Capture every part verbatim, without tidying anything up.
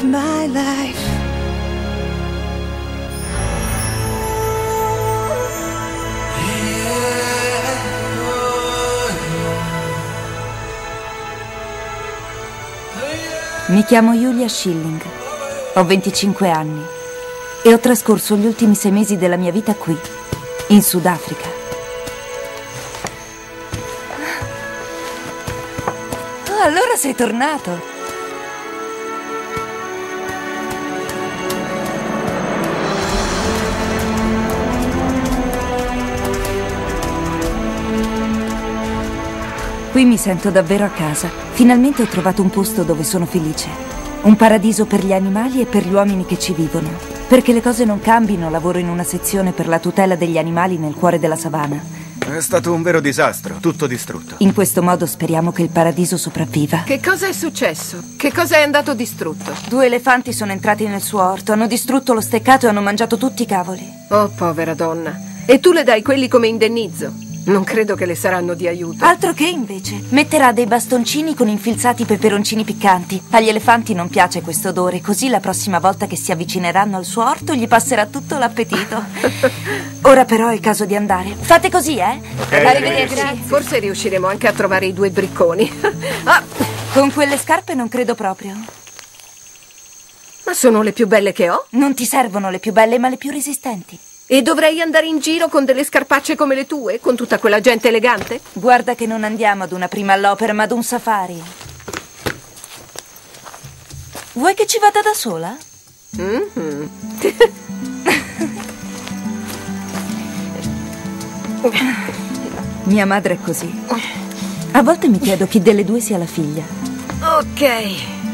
my life. Mi chiamo Julia Schilling, ho venticinque anni e ho trascorso gli ultimi sei mesi della mia vita qui, in Sudafrica. Oh, allora sei tornato! Qui mi sento davvero a casa. Finalmente ho trovato un posto dove sono felice. Un paradiso per gli animali e per gli uomini che ci vivono. Perché le cose non cambino, lavoro in una sezione per la tutela degli animali nel cuore della savana. È stato un vero disastro, tutto distrutto. In questo modo speriamo che il paradiso sopravviva. Che cosa è successo? Che cosa è andato distrutto? Due elefanti sono entrati nel suo orto, hanno distrutto lo steccato e hanno mangiato tutti i cavoli. Oh, povera donna. E tu le dai quelli come indennizzo? Non credo che le saranno di aiuto. Altro che invece. Metterà dei bastoncini con infilzati peperoncini piccanti. Agli elefanti non piace questo odore, così la prossima volta che si avvicineranno al suo orto gli passerà tutto l'appetito. Ora però è il caso di andare. Fate così, eh? Okay, arrivederci. Forse riusciremo anche a trovare i due bricconi. Ah, con quelle scarpe non credo proprio. ma sono le più belle che ho? Non ti servono le più belle, ma le più resistenti. E dovrei andare in giro con delle scarpacce come le tue? Con tutta quella gente elegante? Guarda che non andiamo ad una prima all'opera, ma ad un safari. Vuoi che ci vada da sola? Mm-hmm. Mia madre è così. A volte mi chiedo chi delle due sia la figlia. Ok.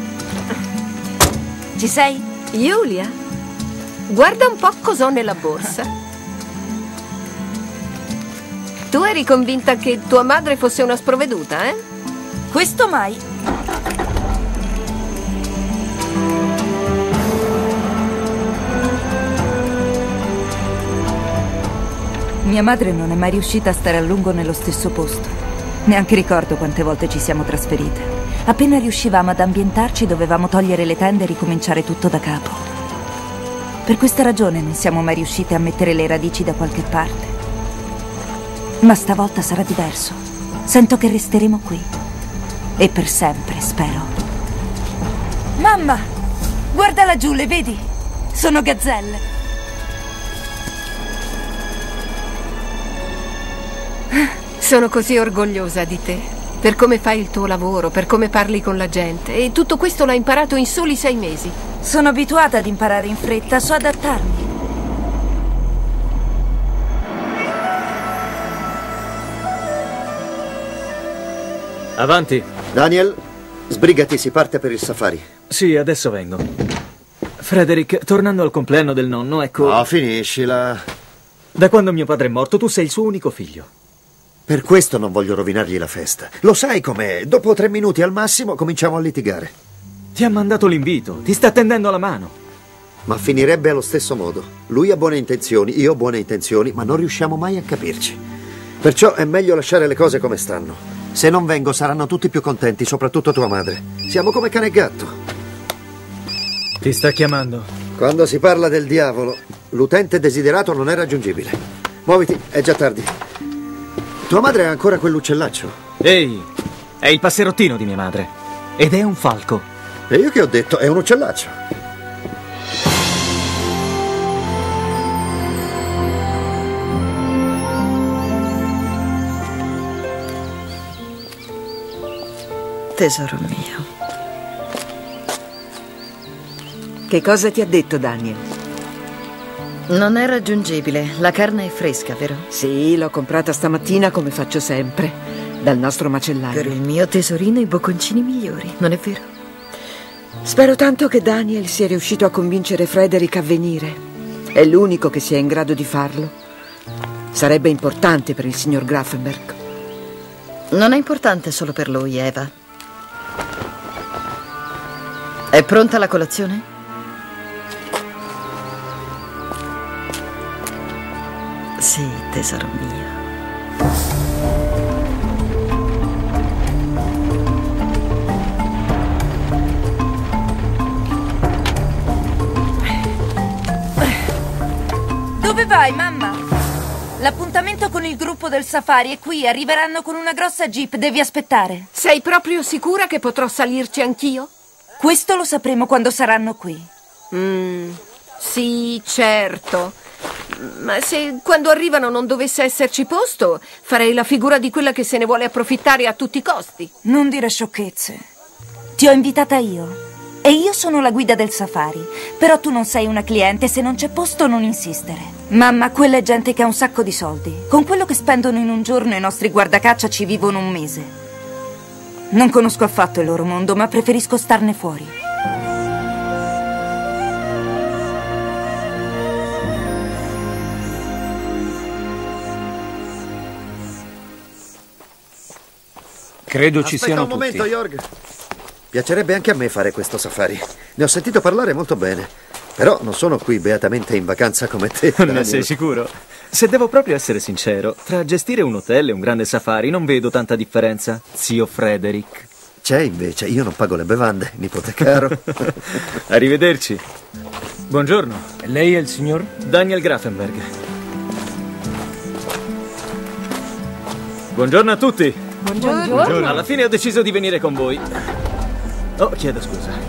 Ci sei? Julia? Guarda un po' cos'ho nella borsa. Tu eri convinta che tua madre fosse una sprovveduta, eh? Questo mai. Mia madre non è mai riuscita a stare a lungo nello stesso posto. Neanche ricordo quante volte ci siamo trasferite. Appena riuscivamo ad ambientarci, dovevamo togliere le tende e ricominciare tutto da capo. Per questa ragione non siamo mai riuscite a mettere le radici da qualche parte. Ma stavolta sarà diverso. Sento che resteremo qui. E per sempre, spero. Mamma! Guarda laggiù, le vedi? Sono gazzelle. Sono così orgogliosa di te. Per come fai il tuo lavoro, per come parli con la gente. E tutto questo l'hai imparato in soli sei mesi. Sono abituata ad imparare in fretta, so adattarmi. Avanti. Daniel, sbrigati, si parte per il safari. Sì, adesso vengo. Frederick, tornando al compleanno del nonno, ecco... No, finiscila. Da quando mio padre è morto, tu sei il suo unico figlio. Per questo non voglio rovinargli la festa. Lo sai com'è? Dopo tre minuti al massimo cominciamo a litigare. Ti ha mandato l'invito, ti sta tendendo la mano. Ma finirebbe allo stesso modo. Lui ha buone intenzioni, io ho buone intenzioni, ma non riusciamo mai a capirci. Perciò è meglio lasciare le cose come stanno. Se non vengo saranno tutti più contenti, soprattutto tua madre. Siamo come cane e gatto. Ti sta chiamando. Quando si parla del diavolo, l'utente desiderato non è raggiungibile. Muoviti, è già tardi. Tua madre ha ancora quell'uccellaccio? Ehi, è il passerottino di mia madre. Ed è un falco. E io che ho detto? È un uccellaccio. Tesoro mio. Che cosa ti ha detto Daniel? Non è raggiungibile. La carne è fresca, vero? Sì, l'ho comprata stamattina come faccio sempre, dal nostro macellaio. Per il mio tesorino i bocconcini migliori, non è vero? Spero tanto che Daniel sia riuscito a convincere Frederick a venire. È l'unico che sia in grado di farlo. Sarebbe importante per il signor Grafenberg. Non è importante solo per lui, Eva. È pronta la colazione? Sì, tesoro mio. Dove vai, mamma? L'appuntamento con il gruppo del safari è qui. Arriveranno con una grossa jeep. Devi aspettare. Sei proprio sicura che potrò salirci anch'io? Questo lo sapremo quando saranno qui. Mm, sì, certo. Ma se quando arrivano non dovesse esserci posto, farei la figura di quella che se ne vuole approfittare a tutti i costi. Non dire sciocchezze. Ti ho invitata io. E io sono la guida del safari. Però tu non sei una cliente, se non c'è posto non insistere. Mamma, quella è gente che ha un sacco di soldi. Con quello che spendono in un giorno i nostri guardacaccia ci vivono un mese. Non conosco affatto il loro mondo, ma preferisco starne fuori. Credo ci Aspetta siano un momento, tutti. Jorg. Piacerebbe anche a me fare questo safari. Ne ho sentito parlare molto bene. Però non sono qui beatamente in vacanza come te. Ne Daniel. sei sicuro? Se devo proprio essere sincero, tra gestire un hotel e un grande safari non vedo tanta differenza, zio Frederick. C'è invece, io non pago le bevande, nipote caro. Arrivederci. Buongiorno. E lei è il signor? Daniel Grafenberg. Buongiorno a tutti. Buongiorno. Alla fine ho deciso di venire con voi. Oh, chiedo scusa.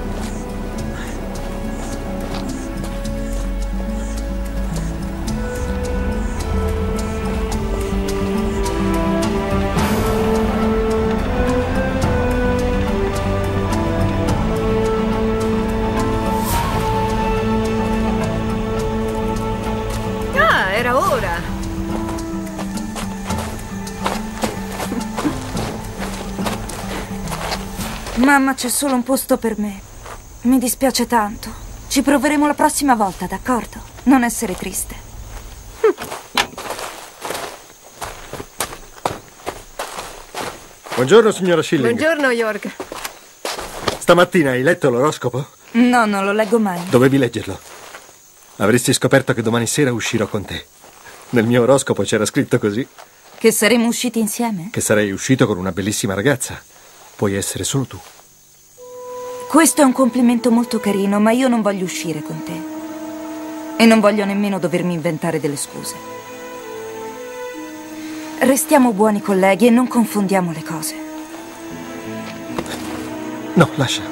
Ah, era ora. Mamma, c'è solo un posto per me. Mi dispiace tanto. Ci proveremo la prossima volta, d'accordo? Non essere triste. Buongiorno, signora Schilling. Buongiorno, Jorg. Stamattina hai letto l'oroscopo? No, non lo leggo mai. Dovevi leggerlo. Avresti scoperto che domani sera uscirò con te. Nel mio oroscopo c'era scritto così: Che saremo usciti insieme? che sarei uscito con una bellissima ragazza. Puoi essere solo tu. Questo è un complimento molto carino, ma io non voglio uscire con te. E non voglio nemmeno dovermi inventare delle scuse. Restiamo buoni colleghi e non confondiamo le cose. No, lascia.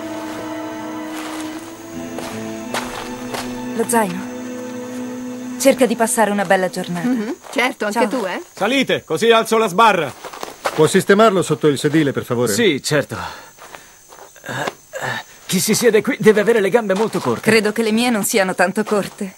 Lo zaino. Cerca di passare una bella giornata. Mhm, certo, anche Ciao. tu, eh? Salite, così alzo la sbarra. Può sistemarlo sotto il sedile, per favore? Sì, certo. Eh, eh, chi si siede qui deve avere le gambe molto corte. Credo che le mie non siano tanto corte.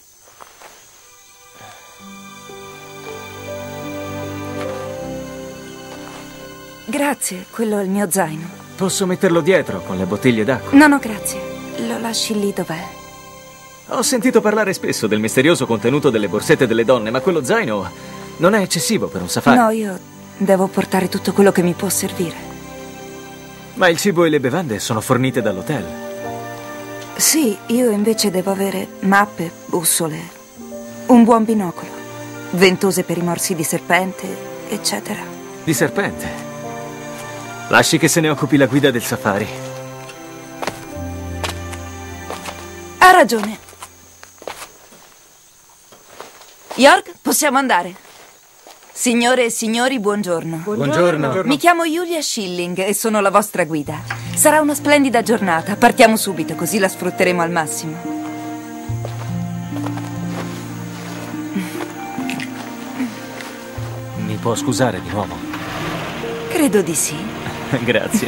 Grazie, quello è il mio zaino. Posso metterlo dietro con le bottiglie d'acqua? No, no, grazie. Lo lasci lì dov'è. Ho sentito parlare spesso del misterioso contenuto delle borsette delle donne, ma quello zaino non è eccessivo per un safari. No, io devo portare tutto quello che mi può servire. Ma il cibo e le bevande sono fornite dall'hotel. Sì, io invece devo avere mappe, bussole, un buon binocolo, ventose per i morsi di serpente, eccetera. Di serpente. Lasci che se ne occupi la guida del safari. Ha ragione. Jorg, possiamo andare. Signore e signori, buongiorno. Buongiorno. Mi chiamo Julia Schilling e sono la vostra guida. Sarà una splendida giornata. Partiamo subito, così la sfrutteremo al massimo. Mi può scusare di nuovo? Credo di sì. Grazie.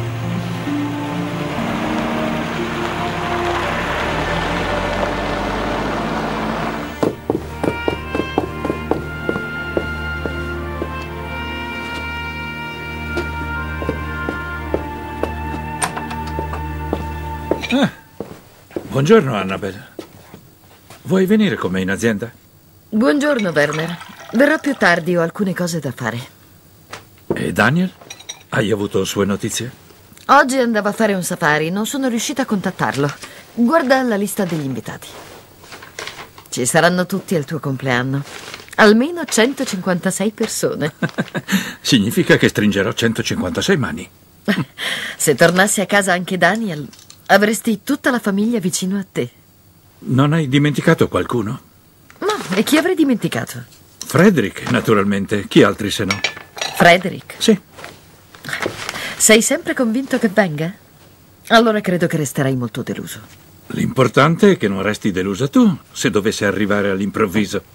Ah, buongiorno, Annabel. Vuoi venire con me in azienda? Buongiorno, Werner. Verrò più tardi, ho alcune cose da fare. E Daniel? Hai avuto sue notizie? Oggi andavo a fare un safari, non sono riuscita a contattarlo. Guarda la lista degli invitati. Ci saranno tutti al tuo compleanno. Almeno centocinquantasei persone. Significa che stringerò centocinquantasei mani. Se tornassi a casa anche Daniel, avresti tutta la famiglia vicino a te. Non hai dimenticato qualcuno? No, E chi avrei dimenticato? Frederick, naturalmente. Chi altri se no? Frederick? Sì. Sei sempre convinto che venga? Allora credo che resterai molto deluso. L'importante è che non resti delusa tu, se dovesse arrivare all'improvviso.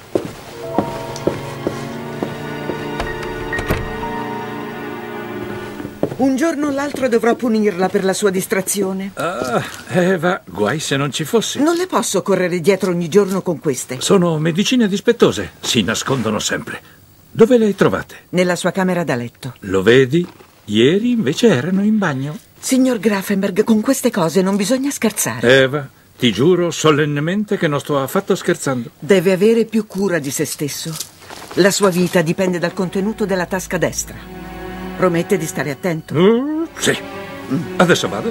Un giorno o l'altro dovrò punirla per la sua distrazione. Ah, Eva, guai se non ci fossi. Non le posso correre dietro ogni giorno con queste. Sono medicine dispettose, si nascondono sempre. Dove le hai trovate? Nella sua camera da letto. Lo vedi? Ieri invece erano in bagno. Signor Grafenberg, con queste cose non bisogna scherzare. Eva, ti giuro solennemente che non sto affatto scherzando. Deve avere più cura di se stesso. La sua vita dipende dal contenuto della tasca destra. Promette di stare attento? Uh, sì. Adesso vado.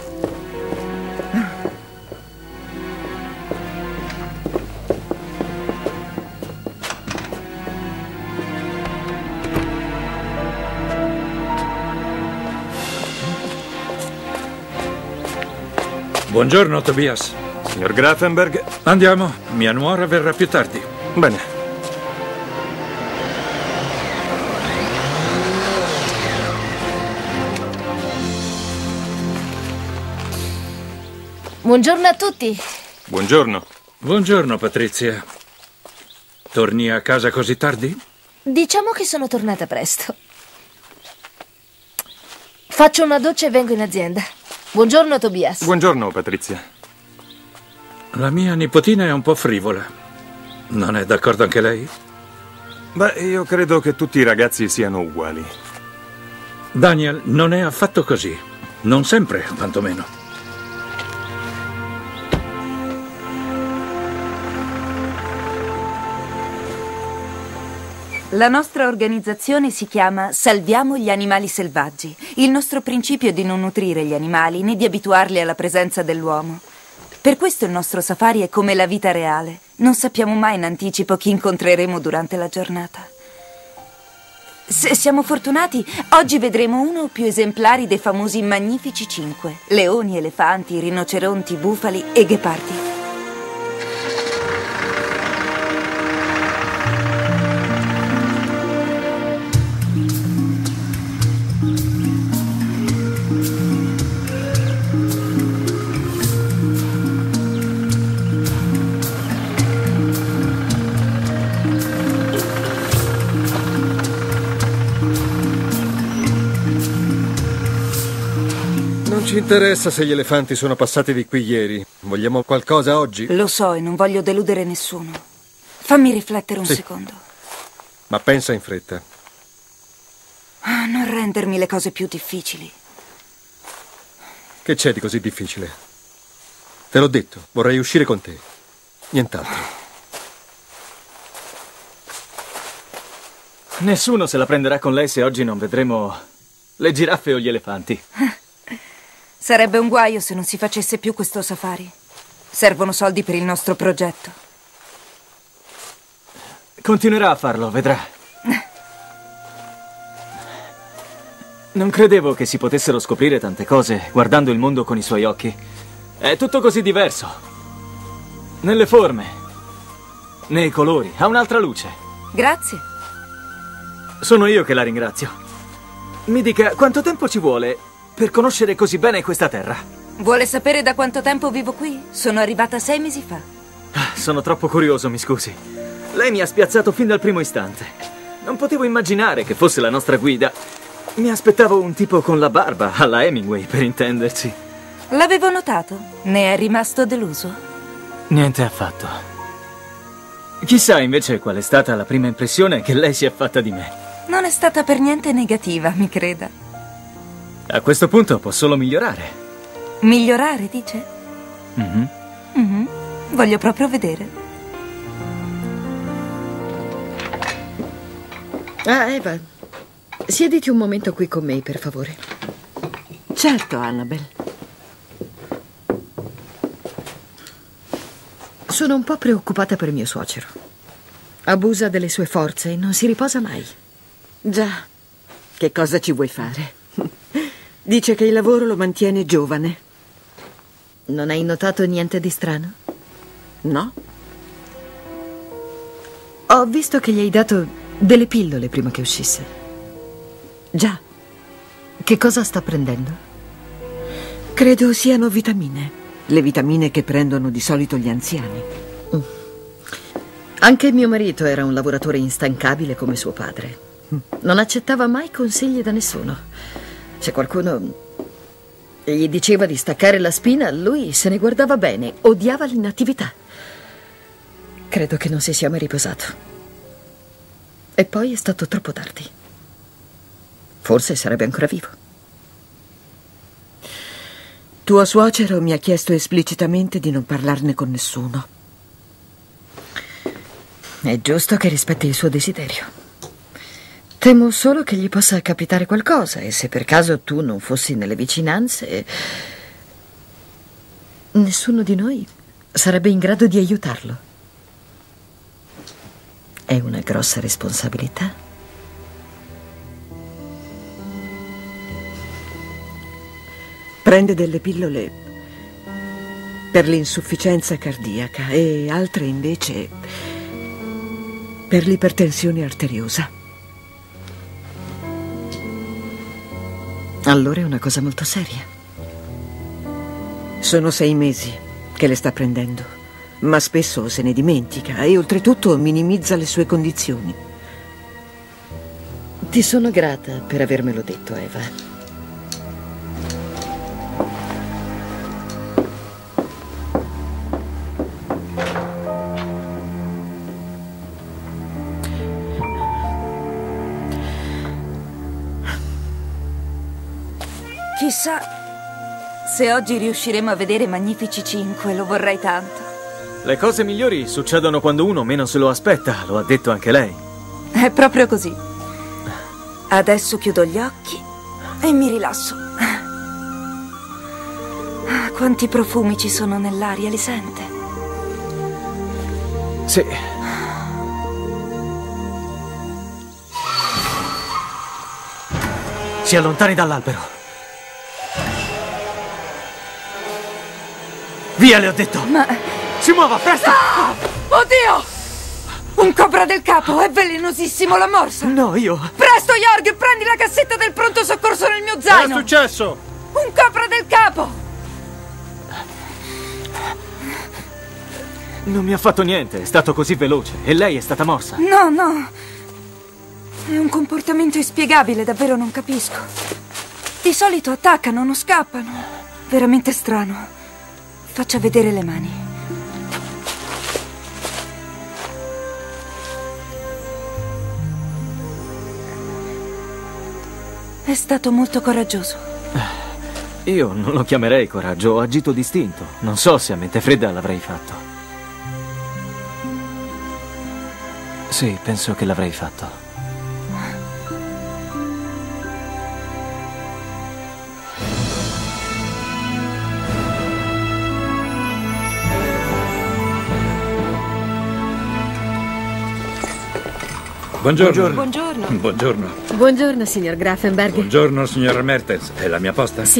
Buongiorno, Tobias. Signor Grafenberg? Andiamo. Mia nuora verrà più tardi. Bene. Buongiorno a tutti. Buongiorno. Buongiorno, Patrizia. Torni a casa così tardi? Diciamo che sono tornata presto. Faccio una doccia e vengo in azienda. Buongiorno, Tobias. Buongiorno, Patrizia. La mia nipotina è un po' frivola. Non è d'accordo anche lei? Beh, io credo che tutti i ragazzi siano uguali. Daniel, non è affatto così. Non sempre, quantomeno. La nostra organizzazione si chiama Salviamo gli animali selvaggi. Il nostro principio è di non nutrire gli animali né di abituarli alla presenza dell'uomo. Per questo il nostro safari è come la vita reale. Non sappiamo mai in anticipo chi incontreremo durante la giornata. Se siamo fortunati, oggi vedremo uno o più esemplari dei famosi magnifici cinque: leoni, elefanti, rinoceronti, bufali e ghepardi. Non ci interessa se gli elefanti sono passati di qui ieri. Vogliamo qualcosa oggi? Lo so e non voglio deludere nessuno. Fammi riflettere un Sì. secondo. Ma pensa in fretta. Ah, non rendermi le cose più difficili. Che c'è di così difficile? Te l'ho detto, vorrei uscire con te. Nient'altro. Nessuno se la prenderà con lei se oggi non vedremo le giraffe o gli elefanti. Sarebbe un guaio se non si facesse più questo safari. Servono soldi per il nostro progetto. Continuerà a farlo, vedrà. Non credevo che si potessero scoprire tante cose guardando il mondo con i suoi occhi. È tutto così diverso. Nelle forme, nei colori, ha un'altra luce. Grazie. Sono io che la ringrazio. Mi dica, quanto tempo ci vuole per conoscere così bene questa terra? Vuole sapere da quanto tempo vivo qui? Sono arrivata sei mesi fa. Sono troppo curioso, mi scusi. Lei mi ha spiazzato fin dal primo istante. Non potevo immaginare che fosse la nostra guida. Mi aspettavo un tipo con la barba, alla Hemingway, per intenderci. L'avevo notato. Ne è rimasto deluso? Niente affatto. Chissà invece qual è stata la prima impressione che lei si è fatta di me. Non è stata per niente negativa, mi creda. A questo punto può solo migliorare. Migliorare, dice? Mm-hmm. Mm-hmm. Voglio proprio vedere. Ah, Eva, siediti un momento qui con me, per favore. Certo, Annabel. Sono un po' preoccupata per mio suocero. Abusa delle sue forze e non si riposa mai. Già, che cosa ci vuoi fare? Dice che il lavoro lo mantiene giovane. Non hai notato niente di strano? No? Ho visto che gli hai dato delle pillole prima che uscisse. Già. Che cosa sta prendendo? Credo siano vitamine. Le vitamine che prendono di solito gli anziani. Mm. Anche mio marito era un lavoratore instancabile come suo padre. Non accettava mai consigli da nessuno. Se qualcuno gli diceva di staccare la spina, lui se ne guardava bene, odiava l'inattività. Credo che non si sia mai riposato. E poi è stato troppo tardi. Forse sarebbe ancora vivo. Tuo suocero mi ha chiesto esplicitamente di non parlarne con nessuno. È giusto che rispetti il suo desiderio. Temo solo che gli possa capitare qualcosa e se per caso tu non fossi nelle vicinanze, nessuno di noi sarebbe in grado di aiutarlo. È una grossa responsabilità. Prende delle pillole per l'insufficienza cardiaca e altre invece per l'ipertensione arteriosa. Allora è una cosa molto seria. Sono sei mesi che le sta prendendo, ma spesso se ne dimentica e oltretutto minimizza le sue condizioni. Ti sono grata per avermelo detto, Eva. Chissà se oggi riusciremo a vedere Magnifici cinque, lo vorrei tanto. Le cose migliori succedono quando uno meno se lo aspetta, lo ha detto anche lei. È proprio così. Adesso chiudo gli occhi e mi rilasso. Quanti profumi ci sono nell'aria, li sente? Sì. Si allontani dall'albero. Via, le ho detto! Ma... si muova, presto! Ah! Oddio! Un cobra del capo, è velenosissimo, la morsa! No, io... Presto, Jorg, prendi la cassetta del pronto soccorso nel mio zaino! Che è successo? Un cobra del capo! Non mi ha fatto niente, è stato così veloce. E lei è stata morsa. No, no. È un comportamento inspiegabile, davvero non capisco. Di solito attaccano, non scappano. Veramente strano. Faccia vedere le mani. È stato molto coraggioso. Io non lo chiamerei coraggio, ho agito distinto. Non so se a mente fredda l'avrei fatto. Sì, penso che l'avrei fatto. Buongiorno. Buongiorno. Buongiorno. Buongiorno, signor Grafenberg. Buongiorno, signora Mertens. È la mia posta? Sì.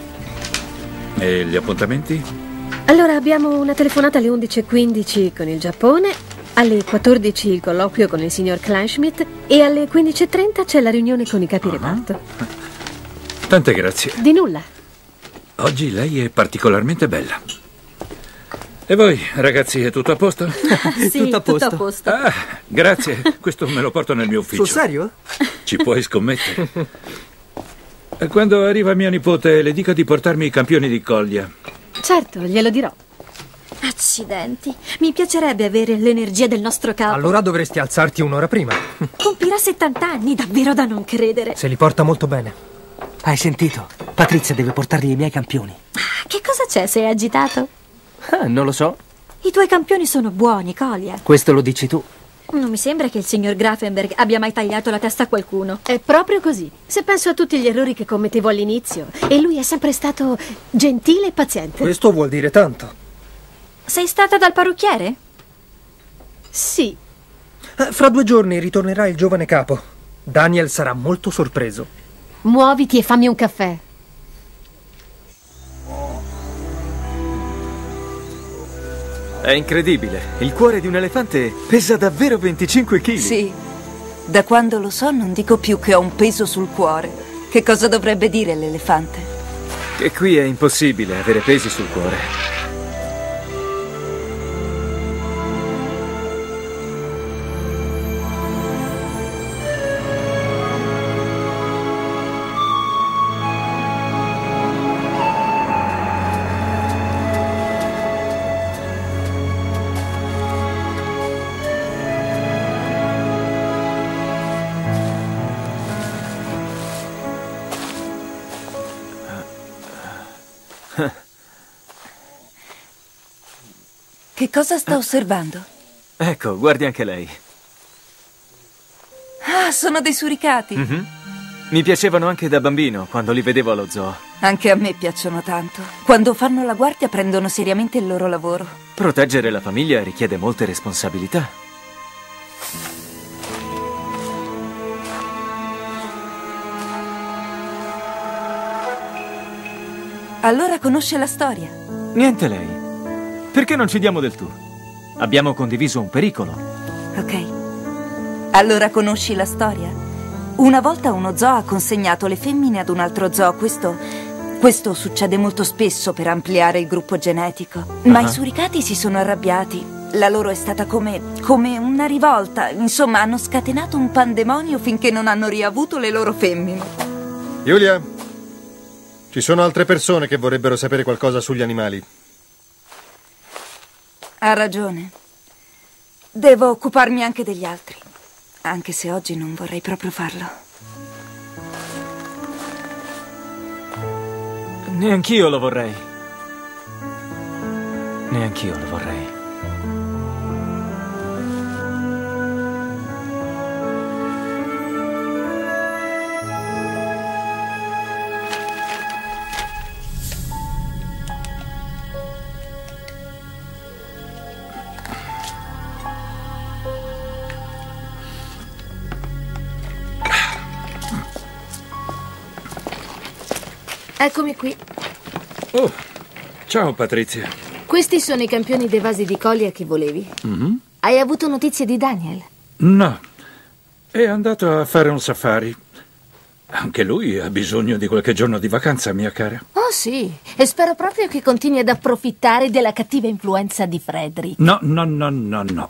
E gli appuntamenti? Allora, abbiamo una telefonata alle undici e quindici con il Giappone, alle quattordici il colloquio con il signor Kleinschmidt e alle quindici e trenta c'è la riunione con i capi reparto. Tante grazie. Di nulla. Oggi lei è particolarmente bella. E voi, ragazzi, è tutto a posto? Sì, tutto a posto. Tutto a posto. Ah, grazie. Questo me lo porto nel mio ufficio. Sul serio? Ci puoi scommettere. Quando arriva mio nipote, le dico di portarmi i campioni di Collia. Certo, glielo dirò. Accidenti, mi piacerebbe avere l'energia del nostro capo. Allora dovresti alzarti un'ora prima. Compirà settanta anni, davvero da non credere. Se li porta molto bene. Hai sentito? Patrizia deve portargli i miei campioni. Ah, che cosa c'è? Sei agitato? Ah, non lo so. I tuoi campioni sono buoni, Collia. Questo lo dici tu. Non mi sembra che il signor Grafenberg abbia mai tagliato la testa a qualcuno. È proprio così. Se penso a tutti gli errori che commettevo all'inizio. E lui è sempre stato gentile e paziente. Questo vuol dire tanto. Sei stata dal parrucchiere? Sì. Eh, fra due giorni ritornerà il giovane capo. Daniel sarà molto sorpreso. Muoviti e fammi un caffè. È incredibile. Il cuore di un elefante pesa davvero venticinque chili. Sì. Da quando lo so non dico più che ho un peso sul cuore. Che cosa dovrebbe dire l'elefante? Che qui è impossibile avere pesi sul cuore. Che cosa sta osservando? Ecco, guardi anche lei. Ah, sono dei suricati. Mm-hmm. Mi piacevano anche da bambino, quando li vedevo allo zoo. Anche a me piacciono tanto. Quando fanno la guardia prendono seriamente il loro lavoro. Proteggere la famiglia richiede molte responsabilità. Allora conosce la storia? Niente lei. Perché non ci diamo del tu? Abbiamo condiviso un pericolo. Ok. Allora conosci la storia? Una volta uno zoo ha consegnato le femmine ad un altro zoo. Questo... questo succede molto spesso per ampliare il gruppo genetico. Ma uh-huh. i suricati si sono arrabbiati. La loro è stata come... come una rivolta. Insomma, hanno scatenato un pandemonio finché non hanno riavuto le loro femmine. Giulia, ci sono altre persone che vorrebbero sapere qualcosa sugli animali. Ha ragione. Devo occuparmi anche degli altri. Anche se oggi non vorrei proprio farlo. Neanch'io lo vorrei. Neanch'io lo vorrei. Eccomi qui. Oh, ciao Patrizia. Questi sono i campioni dei vasi di Collier che volevi. Mm-hmm. Hai avuto notizie di Daniel? No, è andato a fare un safari. Anche lui ha bisogno di qualche giorno di vacanza, mia cara. Oh sì, e spero proprio che continui ad approfittare della cattiva influenza di Frederick. No, no, no, no, no.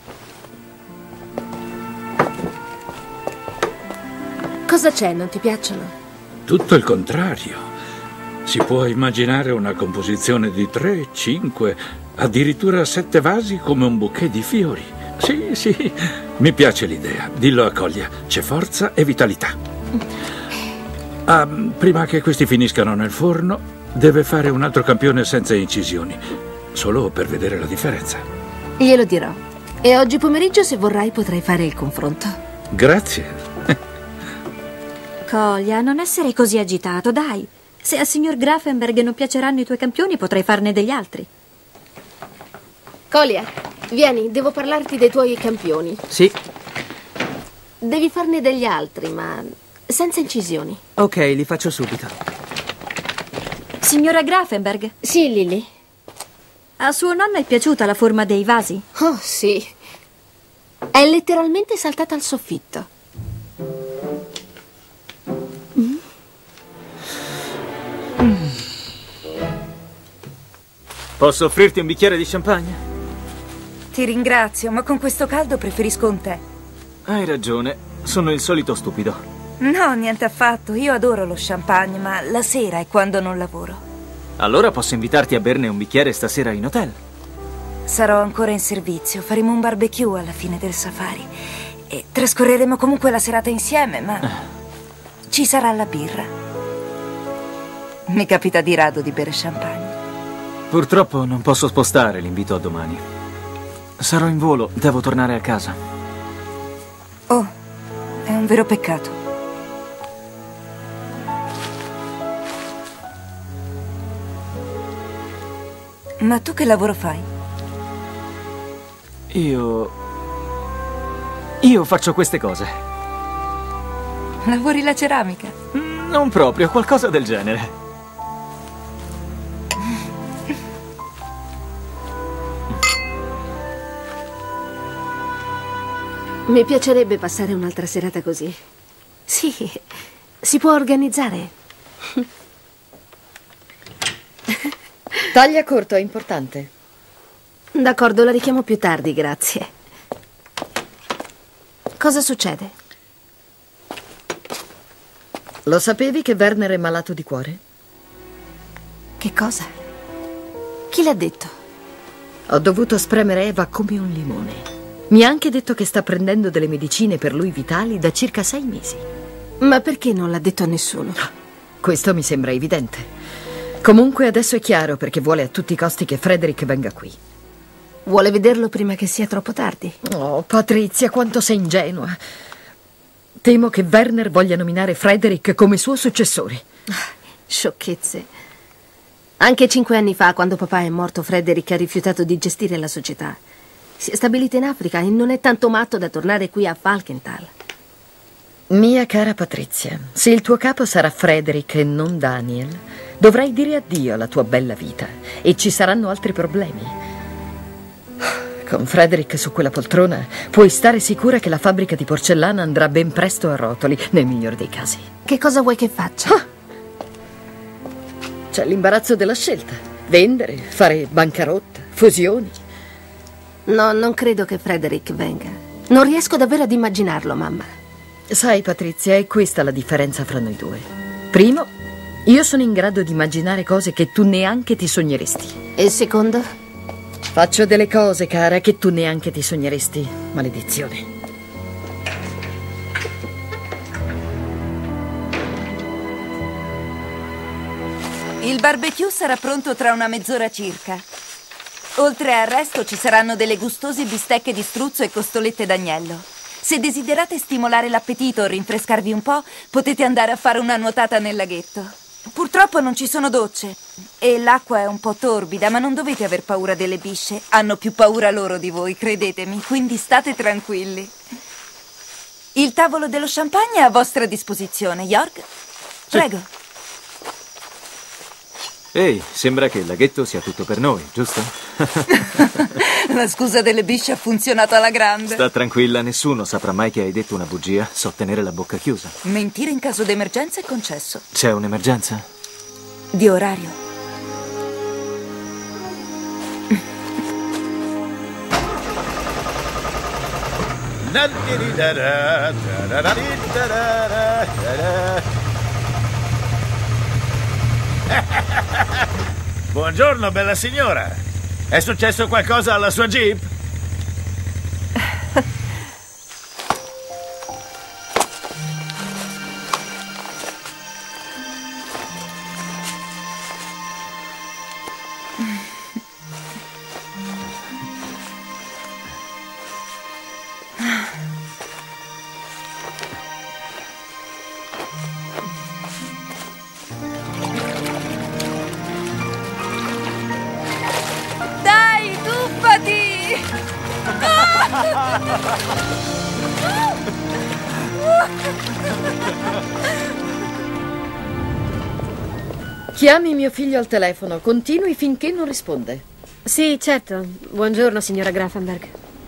Cosa c'è, non ti piacciono? Tutto il contrario. Si può immaginare una composizione di tre, cinque, addirittura sette vasi come un bouquet di fiori. Sì, sì, mi piace l'idea. Dillo a Collier, c'è forza e vitalità. Ah, prima che questi finiscano nel forno, deve fare un altro campione senza incisioni, solo per vedere la differenza. Glielo dirò. E oggi pomeriggio, se vorrai, potrai fare il confronto. Grazie. Collier, non essere così agitato, dai. Se al signor Grafenberg non piaceranno i tuoi campioni, potrai farne degli altri. Collier, vieni, devo parlarti dei tuoi campioni. Sì. Devi farne degli altri, ma senza incisioni. Ok, li faccio subito. Signora Grafenberg? Sì, Lily. A suo nonno è piaciuta la forma dei vasi? Oh, sì. È letteralmente saltata al soffitto. Mm. Mm. Posso offrirti un bicchiere di champagne? Ti ringrazio, ma con questo caldo preferisco un tè. Hai ragione, sono il solito stupido. No, niente affatto. Io adoro lo champagne, ma la sera è quando non lavoro. Allora posso invitarti a berne un bicchiere stasera in hotel. Sarò ancora in servizio. Faremo un barbecue alla fine del safari. E trascorreremo comunque la serata insieme, ma ci sarà la birra. Mi capita di rado di bere champagne. Purtroppo non posso spostare l'invito a domani. Sarò in volo, devo tornare a casa. Oh, è un vero peccato. Ma tu che lavoro fai? Io... Io faccio queste cose. Lavori la ceramica? Non proprio, qualcosa del genere. Mi piacerebbe passare un'altra serata così. Sì, si può organizzare. Taglia corto, è importante. D'accordo, la richiamo più tardi, grazie. Cosa succede? Lo sapevi che Werner è malato di cuore? Che cosa? Chi l'ha detto? Ho dovuto spremere Eva come un limone. Mi ha anche detto che sta prendendo delle medicine per lui vitali da circa sei mesi. Ma perché non l'ha detto a nessuno? Questo mi sembra evidente. Comunque adesso è chiaro perché vuole a tutti i costi che Frederick venga qui. Vuole vederlo prima che sia troppo tardi? Oh, Patrizia, quanto sei ingenua. Temo che Werner voglia nominare Frederick come suo successore. Sciocchezze. Anche cinque anni fa, quando papà è morto, Frederick ha rifiutato di gestire la società. Si è stabilito in Africa e non è tanto matto da tornare qui a Falkenthal. Mia cara Patrizia, se il tuo capo sarà Frederick e non Daniel, dovrai dire addio alla tua bella vita e ci saranno altri problemi. Con Frederick su quella poltrona puoi stare sicura che la fabbrica di porcellana andrà ben presto a rotoli, nel miglior dei casi. Che cosa vuoi che faccia? Ah! C'è l'imbarazzo della scelta. Vendere, fare bancarotta, fusioni. No, non credo che Frederick venga. Non riesco davvero ad immaginarlo, mamma. Sai, Patrizia, è questa la differenza fra noi due. Primo, io sono in grado di immaginare cose che tu neanche ti sogneresti. E secondo? Faccio delle cose, cara, che tu neanche ti sogneresti. Maledizione. Il barbecue sarà pronto tra una mezz'ora circa. Oltre al resto ci saranno delle gustose bistecche di struzzo e costolette d'agnello. Se desiderate stimolare l'appetito o rinfrescarvi un po', potete andare a fare una nuotata nel laghetto. Purtroppo non ci sono docce e l'acqua è un po' torbida, ma non dovete aver paura delle bisce. Hanno più paura loro di voi, credetemi, quindi state tranquilli. Il tavolo dello champagne è a vostra disposizione, Jörg. Prego. Ehi, sembra che il laghetto sia tutto per noi, giusto? La scusa delle bisce ha funzionato alla grande. Sta tranquilla, nessuno saprà mai che hai detto una bugia. So tenere la bocca chiusa. Mentire in caso d'emergenza è concesso. C'è un'emergenza? Di orario. Buongiorno, bella signora. È successo qualcosa alla sua Jeep? Dai, tuffati! Chiami mio figlio al telefono, continui finché non risponde. Sì, certo. Buongiorno, signora Grafenberg.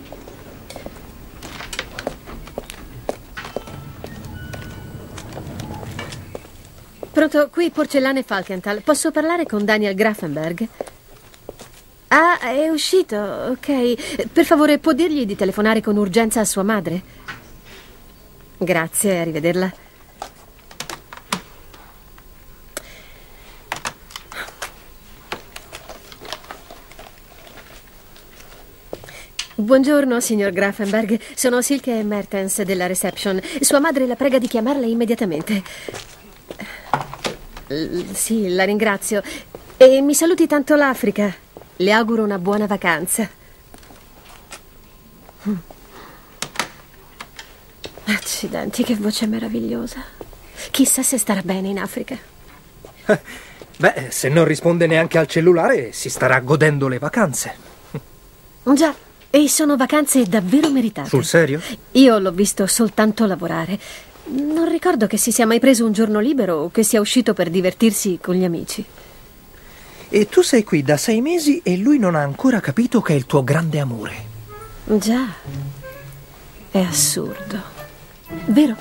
Pronto, qui Porcellane Falkenthal. Posso parlare con Daniel Grafenberg? Ah, è uscito, ok. Per favore, può dirgli di telefonare con urgenza a sua madre? Grazie, arrivederla. Buongiorno, signor Grafenberg. Sono Silke Mertens della reception. Sua madre la prega di chiamarla immediatamente. L- sì, la ringrazio. E mi saluti tanto l'Africa. Le auguro una buona vacanza. Accidenti, che voce meravigliosa. Chissà se starà bene in Africa. Beh, se non risponde neanche al cellulare, si starà godendo le vacanze. Già, e sono vacanze davvero meritate. Sul serio? Io l'ho visto soltanto lavorare. Non ricordo che si sia mai preso un giorno libero o che sia uscito per divertirsi con gli amici. E tu sei qui da sei mesi e lui non ha ancora capito che è il tuo grande amore. Già. È assurdo. Vero?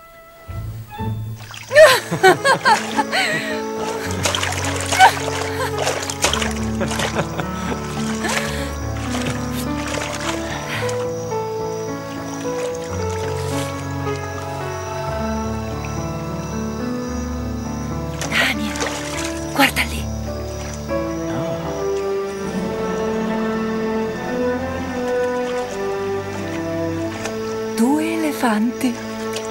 Daniel, guarda lì. Due elefanti.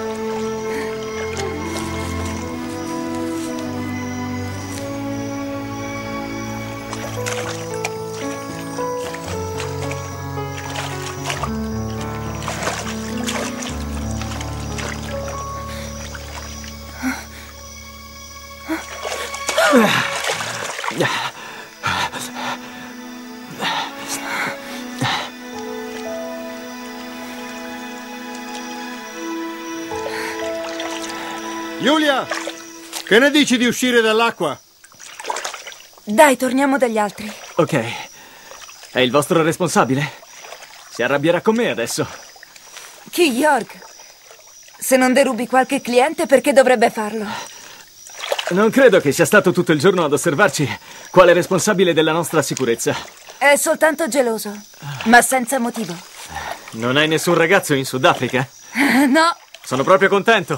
Giulia, che ne dici di uscire dall'acqua? Dai, torniamo dagli altri. Ok. È il vostro responsabile? Si arrabbierà con me adesso. Chi, Jorg? Se non derubi qualche cliente, perché dovrebbe farlo? Non credo che sia stato tutto il giorno ad osservarci quale responsabile della nostra sicurezza. È soltanto geloso, ma senza motivo. Non hai nessun ragazzo in Sudafrica? No. Sono proprio contento.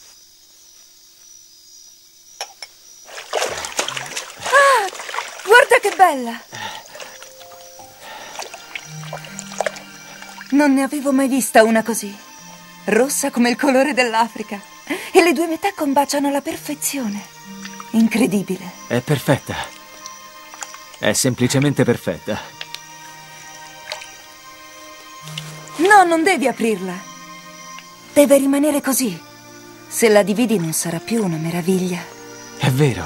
Ah, guarda che bella! Non ne avevo mai vista una così. Rossa come il colore dell'Africa. E le due metà combaciano alla perfezione. Incredibile. È perfetta. È semplicemente perfetta. No, non devi aprirla. Deve rimanere così. Se la dividi non sarà più una meraviglia. È vero.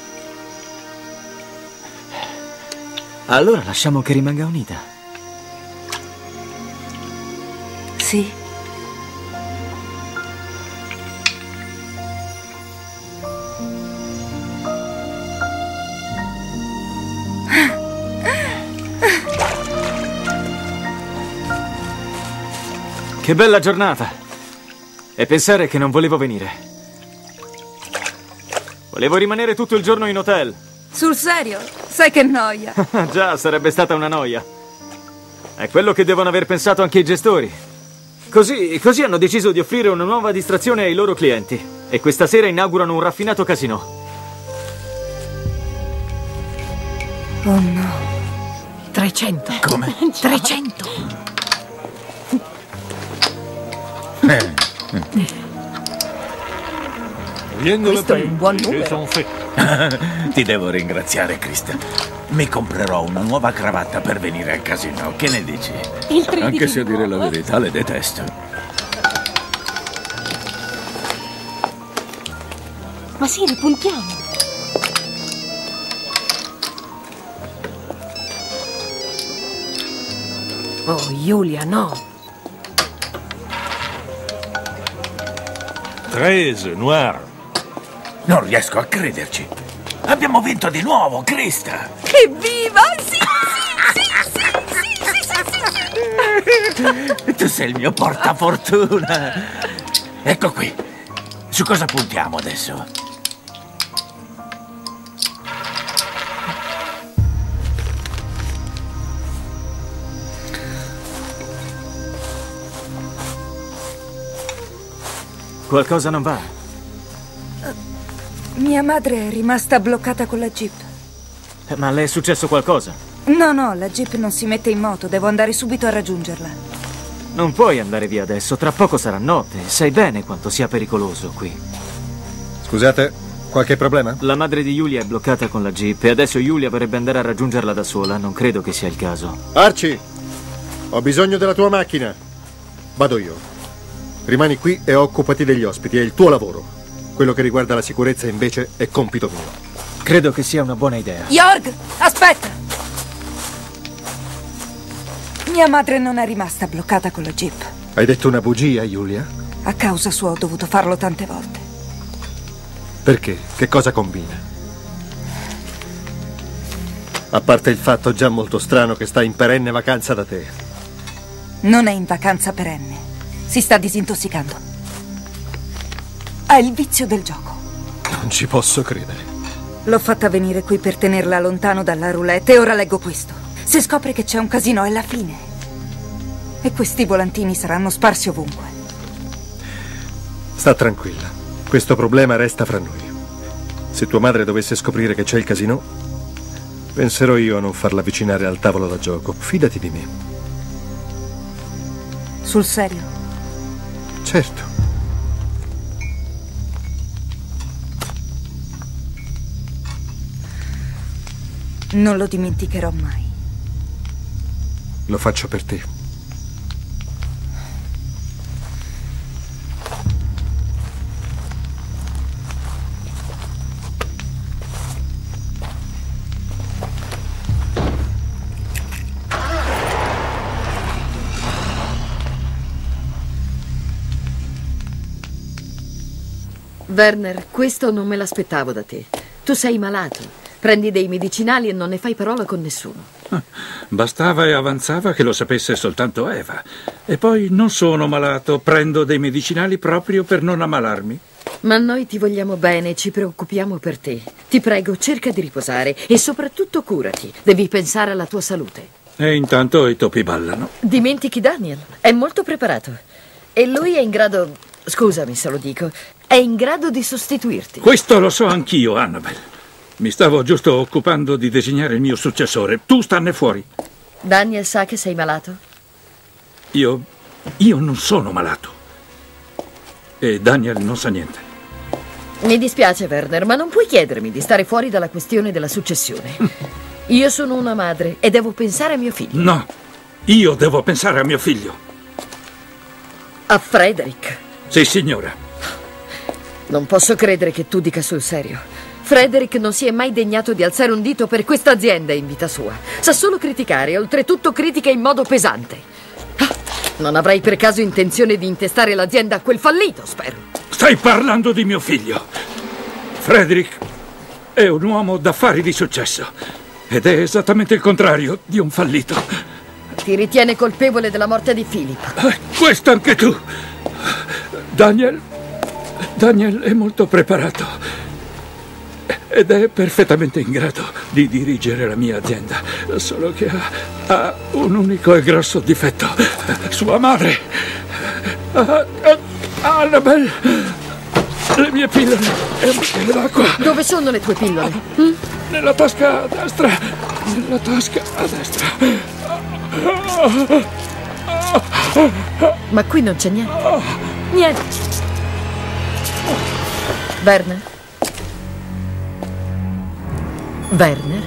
Allora lasciamo che rimanga unita. Sì. Che bella giornata! E pensare che non volevo venire. Volevo rimanere tutto il giorno in hotel. Sul serio? Sai che noia. Già, sarebbe stata una noia. È quello che devono aver pensato anche i gestori. Così, così hanno deciso di offrire una nuova distrazione ai loro clienti. E questa sera inaugurano un raffinato casinò. Oh no. trecento. Come? trecento. Eh. Questo è un buon numero. Ti devo ringraziare, Krista. Mi comprerò una nuova cravatta per venire al casino. Che ne dici? Il tre Anche di se a dire la nuovo. verità le detesto. Ma sì, ripuntiamo. Oh, Giulia, no. Trese, Noir. Non riesco a crederci. Abbiamo vinto di nuovo, Krista. Evviva! Sì, sì, sì, sì, sì, sì. Tu sei il mio portafortuna. Ecco qui. Su cosa puntiamo adesso? Qualcosa non va? Mia madre è rimasta bloccata con la jeep. Eh, Ma le è successo qualcosa? No, no, la jeep non si mette in moto. Devo andare subito a raggiungerla. Non puoi andare via adesso, tra poco sarà notte. Sai bene quanto sia pericoloso qui. Scusate, qualche problema? La madre di Giulia è bloccata con la jeep e adesso Giulia vorrebbe andare a raggiungerla da sola. Non credo che sia il caso. Archie, ho bisogno della tua macchina. Vado io. Rimani qui e occupati degli ospiti, è il tuo lavoro. Quello che riguarda la sicurezza invece è compito mio. Credo che sia una buona idea. Jorg, aspetta! Mia madre non è rimasta bloccata con la jeep. Hai detto una bugia, Giulia? A causa sua ho dovuto farlo tante volte. Perché? Che cosa combina? A parte il fatto già molto strano che sta in perenne vacanza da te. Non è in vacanza perenne. Si sta disintossicando. Ha il vizio del gioco. Non ci posso credere. L'ho fatta venire qui per tenerla lontano dalla roulette e ora leggo questo. Se scopre che c'è un casino è la fine. E questi volantini saranno sparsi ovunque. Sta tranquilla. Questo problema resta fra noi. Se tua madre dovesse scoprire che c'è il casino, penserò io a non farla avvicinare al tavolo da gioco. Fidati di me. Sul serio? Certo. Non lo dimenticherò mai. Lo faccio per te. Werner, questo non me l'aspettavo da te. Tu sei malato, prendi dei medicinali e non ne fai parola con nessuno. Bastava e avanzava che lo sapesse soltanto Eva. E poi non sono malato, prendo dei medicinali proprio per non ammalarmi. Ma noi ti vogliamo bene e ci preoccupiamo per te. Ti prego, cerca di riposare e soprattutto curati. Devi pensare alla tua salute. E intanto i topi ballano. Dimentichi Daniel, è molto preparato. E lui è in grado, scusami se lo dico, è in grado di sostituirti. Questo lo so anch'io, Annabelle. Mi stavo giusto occupando di disegnare il mio successore. Tu stanne fuori. Daniel sa che sei malato? Io... io non sono malato. E Daniel non sa niente. Mi dispiace, Werner, ma non puoi chiedermi di stare fuori dalla questione della successione. Io sono una madre e devo pensare a mio figlio. No, io devo pensare a mio figlio. A Frederick. Sì, signora. Non posso credere che tu dica sul serio. Frederick non si è mai degnato di alzare un dito per questa azienda in vita sua. Sa solo criticare, e oltretutto critica in modo pesante. Ah, non avrai per caso intenzione di intestare l'azienda a quel fallito, spero. Stai parlando di mio figlio. Frederick è un uomo d'affari di successo. Ed è esattamente il contrario di un fallito. Ti ritiene colpevole della morte di Philip. Eh, questo anche tu. Daniel... Daniel è molto preparato. Ed è perfettamente in grado di dirigere la mia azienda, solo che ha, ha un unico e grosso difetto. Sua madre. Ah, ah, Annabelle, le mie pillole e un bicchiere d'acqua. Dove sono le tue pillole? Mm? Nella tasca a destra. Nella tasca a destra. Ma qui non c'è niente. Niente. Werner? Werner?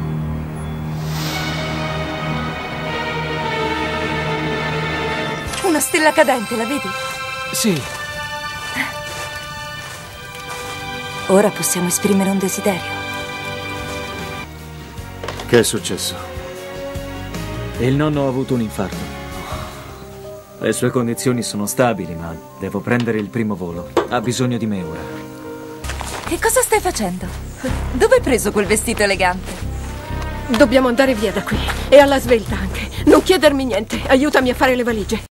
Una stella cadente, la vedi? Sì. Ora possiamo esprimere un desiderio. Che è successo? Il nonno ha avuto un infarto. Le sue condizioni sono stabili, ma devo prendere il primo volo. Ha bisogno di me ora. Che cosa stai facendo? Dove hai preso quel vestito elegante? Dobbiamo andare via da qui. E alla svelta anche. Non chiedermi niente. Aiutami a fare le valigie.